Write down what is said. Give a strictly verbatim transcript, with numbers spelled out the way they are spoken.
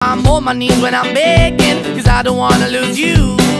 I'm on my knees when I'm begging, cause I don't wanna lose you.